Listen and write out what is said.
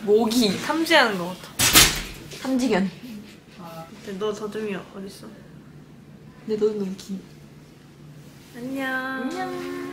모기 탐지하는 것 같아. 탐지견. 근데 너 더듬이 어딨어? 내 너는 너무 긴. 안녕. 안녕.